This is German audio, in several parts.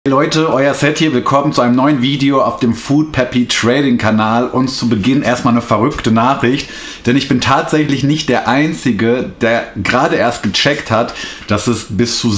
Leute, euer Set hier, willkommen zu einem neuen Video auf dem Food Peppy Trading Kanal. Und zu Beginn erstmal eine verrückte Nachricht, denn ich bin tatsächlich nicht der Einzige, der gerade erst gecheckt hat, dass es bis zu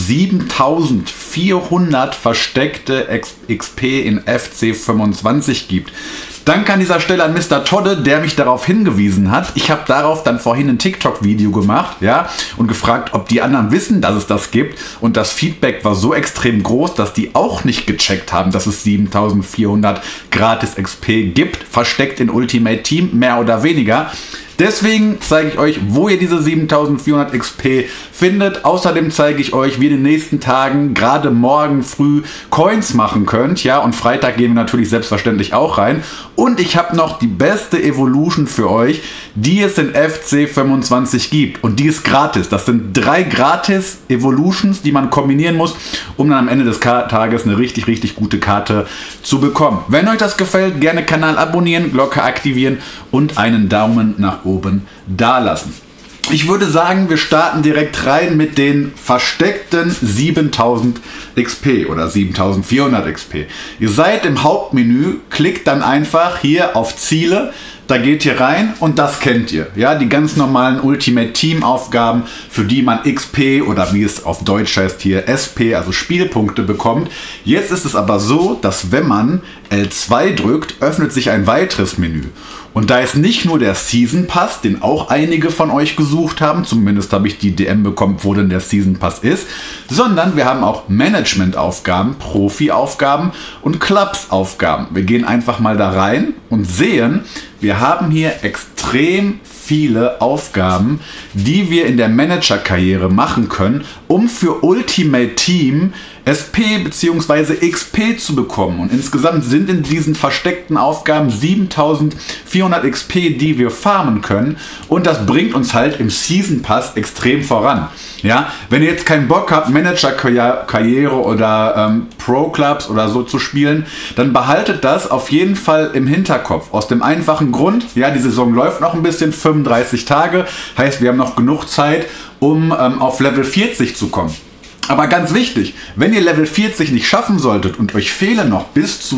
7400 versteckte XP in FC 25 gibt. Danke an dieser Stelle an Mr. Todde, der mich darauf hingewiesen hat. Ich habe darauf dann vorhin ein TikTok-Video gemacht, ja, und gefragt, ob die anderen wissen, dass es das gibt. Und das Feedback war so extrem groß, dass die auch nicht gecheckt haben, dass es 7400 gratis XP gibt, versteckt in Ultimate Team, mehr oder weniger. Deswegen zeige ich euch, wo ihr diese 7400 XP findet. Außerdem zeige ich euch, wie ihr in den nächsten Tagen, gerade morgen früh, Coins machen könnt. Ja, und Freitag gehen wir natürlich selbstverständlich auch rein. Und ich habe noch die beste Evolution für euch, die es in FC 25 gibt. Und die ist gratis. Das sind 3 gratis Evolutions, die man kombinieren muss, um dann am Ende des Tages eine richtig, richtig gute Karte zu bekommen. Wenn euch das gefällt, gerne Kanal abonnieren, Glocke aktivieren und einen Daumen nach oben dalassen. Ich würde sagen, wir starten direkt rein mit den versteckten 7000 XP oder 7400 XP. Ihr seid im Hauptmenü, klickt dann einfach hier auf Ziele. Da geht ihr rein und das kennt ihr. Ja, die ganz normalen Ultimate Team Aufgaben, für die man XP oder wie es auf Deutsch heißt hier SP, also Spielpunkte bekommt. Jetzt ist es aber so, dass wenn man L2 drückt, öffnet sich ein weiteres Menü. Und da ist nicht nur der Season Pass, den auch einige von euch gesucht haben, zumindest habe ich die DM bekommen, wo denn der Season Pass ist, sondern wir haben auch Management-Aufgaben, Profi-Aufgaben und Clubs-Aufgaben. Wir gehen einfach mal da rein und sehen, wir haben hier extrem viele Aufgaben, die wir in der Manager-Karriere machen können, um für Ultimate Team SP bzw. XP zu bekommen. Und insgesamt sind in diesen versteckten Aufgaben 7400 XP, die wir farmen können. Und das bringt uns halt im Season Pass extrem voran. Ja, wenn ihr jetzt keinen Bock habt, Manager-Karriere oder Pro-Clubs oder so zu spielen, dann behaltet das auf jeden Fall im Hinterkopf. Aus dem einfachen Grund, ja, die Saison läuft noch ein bisschen, 35 Tage, heißt, wir haben noch genug Zeit, um auf Level 40 zu kommen. Aber ganz wichtig, wenn ihr Level 40 nicht schaffen solltet und euch fehlen noch bis zu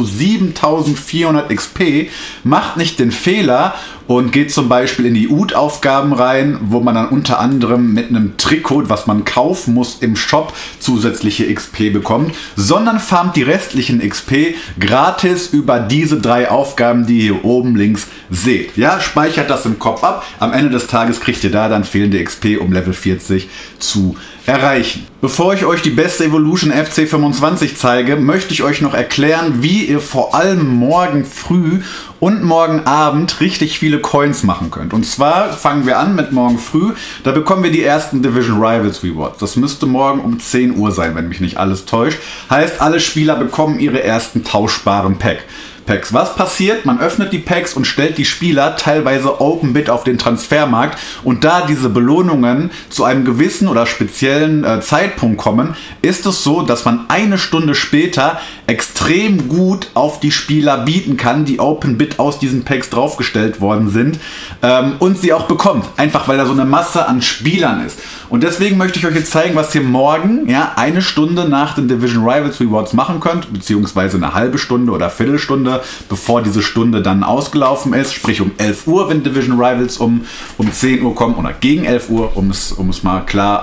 7400 XP, macht nicht den Fehler und geht zum Beispiel in die UT-Aufgaben rein, wo man dann unter anderem mit einem Trikot, was man kaufen muss im Shop, zusätzliche XP bekommt, sondern farmt die restlichen XP gratis über diese 3 Aufgaben, die ihr hier oben links seht. Ja, speichert das im Kopf ab. Am Ende des Tages kriegt ihr da dann fehlende XP, um Level 40 zu erreichen. Bevor ich euch die beste Evolution FC 25 zeige, möchte ich euch noch erklären, wie ihr vor allem morgen früh und morgen Abend richtig viele Coins machen könnt. Und zwar fangen wir an mit morgen früh. Da bekommen wir die ersten Division Rivals Rewards. Das müsste morgen um 10 Uhr sein, wenn mich nicht alles täuscht. Heißt, alle Spieler bekommen ihre ersten tauschbaren Packs. Was passiert? Man öffnet die Packs und stellt die Spieler teilweise Open Bid auf den Transfermarkt, und da diese Belohnungen zu einem gewissen oder speziellen Zeitpunkt kommen, ist es so, dass man eine Stunde später extrem gut auf die Spieler bieten kann, die Open Bid aus diesen Packs draufgestellt worden sind, und sie auch bekommt, einfach weil da so eine Masse an Spielern ist. Und deswegen möchte ich euch jetzt zeigen, was ihr morgen, ja, eine Stunde nach den Division Rivals Rewards machen könnt, beziehungsweise eine halbe Stunde oder Viertelstunde, bevor diese Stunde dann ausgelaufen ist, sprich um 11 Uhr, wenn Division Rivals um 10 Uhr kommen, oder gegen 11 Uhr, um es mal klar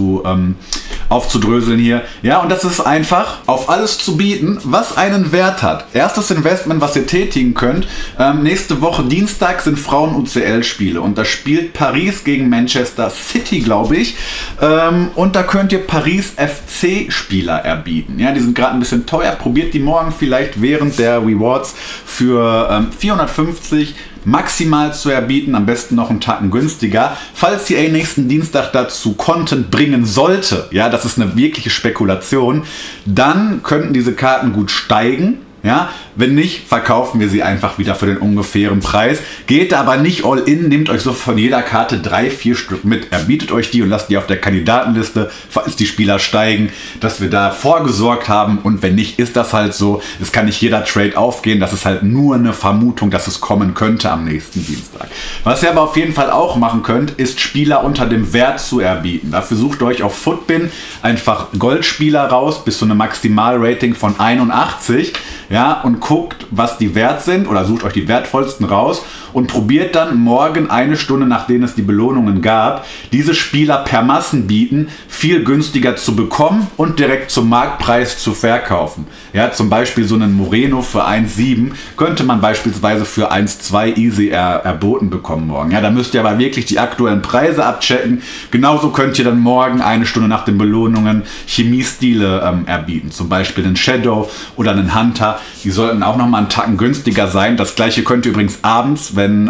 aufzudröseln hier. Ja, und das ist einfach, auf alles zu bieten, was einen Wert hat. Erstes Investment, was ihr tätigen könnt, nächste Woche Dienstag sind Frauen-UCL-Spiele, und da spielt Paris gegen Manchester City, glaube ich, und da könnt ihr Paris FC-Spieler erbieten. Ja, die sind gerade ein bisschen teuer, probiert die morgen vielleicht während der Rewards für 450 maximal zu erbieten, am besten noch einen Tacken günstiger. Falls die nächsten Dienstag dazu Content bringen sollte, ja, das ist eine wirkliche Spekulation, dann könnten diese Karten gut steigen. Ja? Wenn nicht, verkaufen wir sie einfach wieder für den ungefähren Preis. Geht aber nicht all in, nehmt euch so von jeder Karte 3, 4 Stück mit. Erbietet euch die und lasst die auf der Kandidatenliste, falls die Spieler steigen, dass wir da vorgesorgt haben. Und wenn nicht, ist das halt so. Es kann nicht jeder Trade aufgehen. Das ist halt nur eine Vermutung, dass es kommen könnte am nächsten Dienstag. Was ihr aber auf jeden Fall auch machen könnt, ist Spieler unter dem Wert zu erbieten. Dafür sucht euch auf Footbin einfach Goldspieler raus bis zu einem Maximalrating von 81. Ja, und guckt, was die wert sind oder sucht euch die wertvollsten raus und probiert dann morgen, eine Stunde nachdem es die Belohnungen gab, diese Spieler per Massenbieten viel günstiger zu bekommen und direkt zum Marktpreis zu verkaufen. Ja, zum Beispiel so einen Moreno für 1,7 könnte man beispielsweise für 1,2 easy erboten bekommen morgen. Ja, da müsst ihr aber wirklich die aktuellen Preise abchecken. Genauso könnt ihr dann morgen, eine Stunde nach den Belohnungen, Chemiestile erbieten. Zum Beispiel einen Shadow oder einen Hunter. Die sollten auch nochmal einen Tacken günstiger sein. Das gleiche könnt ihr übrigens abends, wenn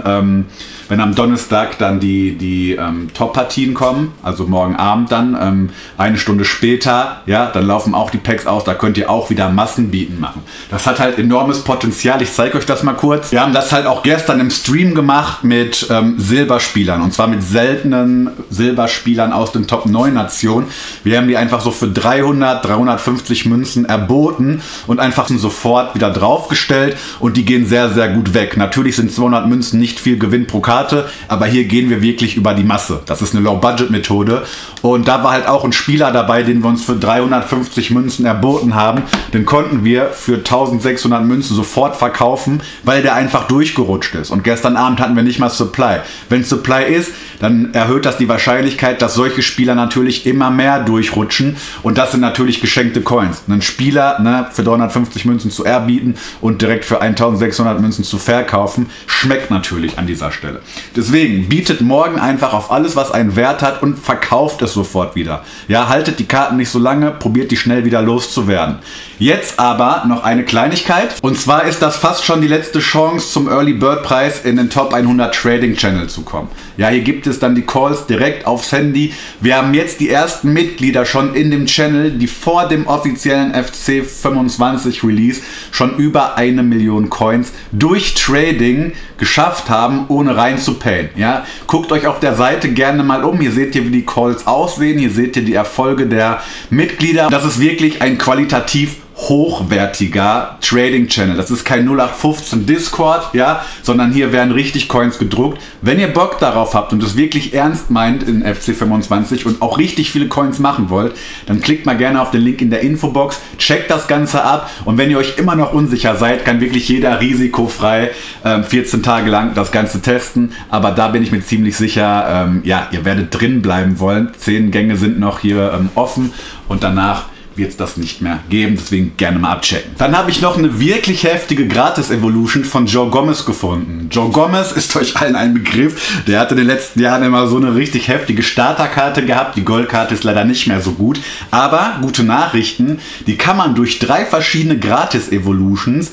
am Donnerstag dann die Top-Partien kommen, also morgen Abend dann, eine Stunde später, ja, dann laufen auch die Packs aus, da könnt ihr auch wieder Massenbieten machen. Das hat halt enormes Potenzial, ich zeige euch das mal kurz. Wir haben das halt auch gestern im Stream gemacht mit Silberspielern, und zwar mit seltenen Silberspielern aus den Top 9 Nationen. Wir haben die einfach so für 300, 350 Münzen erboten und einfach sofort wieder draufgestellt, und die gehen sehr, sehr gut weg. Natürlich sind 200 Münzen nicht viel Gewinn pro Karte, aber hier gehen wir wirklich über die Masse. Das ist eine Low-Budget-Methode, und da war halt auch ein Spieler dabei, den wir uns für 350 Münzen erboten haben. Den konnten wir für 1600 Münzen sofort verkaufen, weil der einfach durchgerutscht ist. Und gestern Abend hatten wir nicht mal Supply. Wenn Supply ist, dann erhöht das die Wahrscheinlichkeit, dass solche Spieler natürlich immer mehr durchrutschen, und das sind natürlich geschenkte Coins. Einen Spieler für 350 Münzen zu erbieten und direkt für 1600 Münzen zu verkaufen, schmeckt natürlich an dieser Stelle. Deswegen bietet morgen einfach auf alles, was einen Wert hat, und verkauft es sofort wieder. Ja, haltet die Karten nicht so lange, probiert die schnell wieder loszuwerden. Jetzt aber noch eine Kleinigkeit, und zwar ist das fast schon die letzte Chance, zum Early Bird Preis in den Top 100 Trading Channel zu kommen. Ja, hier gibt es dann die Calls direkt aufs Handy. Wir haben jetzt die ersten Mitglieder schon in dem Channel, die vor dem offiziellen FC 25 Release schon über 1 Million Coins durch Trading geschafft haben, ohne rein zu payen. Ja, guckt euch auf der Seite gerne mal um. Hier seht ihr, wie die Calls aussehen. Hier seht ihr die Erfolge der Mitglieder. Das ist wirklich ein qualitativ hochwertiger Trading Channel. Das ist kein 0815 Discord, ja, sondern hier werden richtig Coins gedruckt. Wenn ihr Bock darauf habt und es wirklich ernst meint in FC 25 und auch richtig viele Coins machen wollt, dann klickt mal gerne auf den Link in der Infobox, checkt das Ganze ab, und wenn ihr euch immer noch unsicher seid, kann wirklich jeder risikofrei 14 Tage lang das Ganze testen, aber da bin ich mir ziemlich sicher, ja, ihr werdet drin bleiben wollen. 10 Gänge sind noch hier offen, und danach wird es das nicht mehr geben, deswegen gerne mal abchecken. Dann habe ich noch eine wirklich heftige Gratis-Evolution von Joe Gomez gefunden. Joe Gomez ist euch allen ein Begriff. Der hatte in den letzten Jahren immer so eine richtig heftige Starterkarte gehabt. Die Goldkarte ist leider nicht mehr so gut. Aber gute Nachrichten, die kann man durch 3 verschiedene Gratis-Evolutions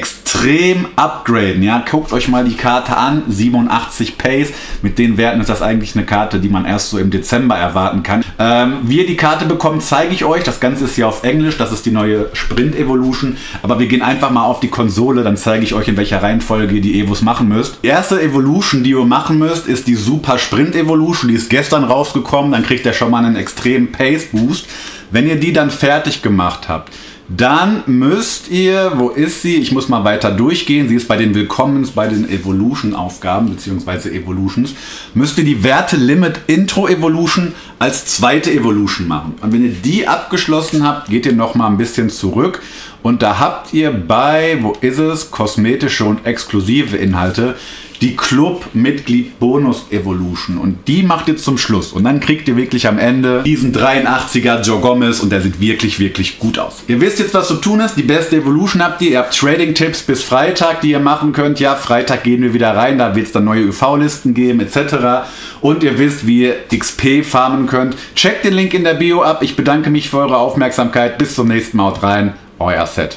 extrem upgraden. Ja, guckt euch mal die Karte an, 87 Pace. Mit den Werten ist das eigentlich eine Karte, die man erst so im Dezember erwarten kann. Wie ihr die Karte bekommt, zeige ich euch. Das Ganze ist hier auf Englisch, das ist die neue Sprint Evolution, aber wir gehen einfach mal auf die Konsole, dann zeige ich euch, in welcher Reihenfolge ihr die Evos machen müsst. Die erste Evolution, die ihr machen müsst, ist die Super Sprint Evolution, die ist gestern rausgekommen, dann kriegt ihr schon mal einen extremen Pace Boost. Wenn ihr die dann fertig gemacht habt, dann müsst ihr, wo ist sie? Ich muss mal weiter durchgehen. Sie ist bei den Willkommens, bei den Evolution-Aufgaben bzw. Evolutions. Müsst ihr die Werte Limit Intro Evolution als zweite Evolution machen. Und wenn ihr die abgeschlossen habt, geht ihr noch mal ein bisschen zurück. Und da habt ihr bei, wo ist es? Kosmetische und exklusive Inhalte, die Club-Mitglied-Bonus-Evolution, und die macht ihr zum Schluss, und dann kriegt ihr wirklich am Ende diesen 83er Joe Gomez, und der sieht wirklich, wirklich gut aus. Ihr wisst jetzt, was zu tun ist, die beste Evolution habt ihr habt Trading-Tipps bis Freitag, die ihr machen könnt. Ja, Freitag gehen wir wieder rein, da wird es dann neue UV-Listen geben etc. Und ihr wisst, wie ihr XP farmen könnt. Checkt den Link in der Bio ab. Ich bedanke mich für eure Aufmerksamkeit. Bis zum nächsten Mal, haut rein, euer Set.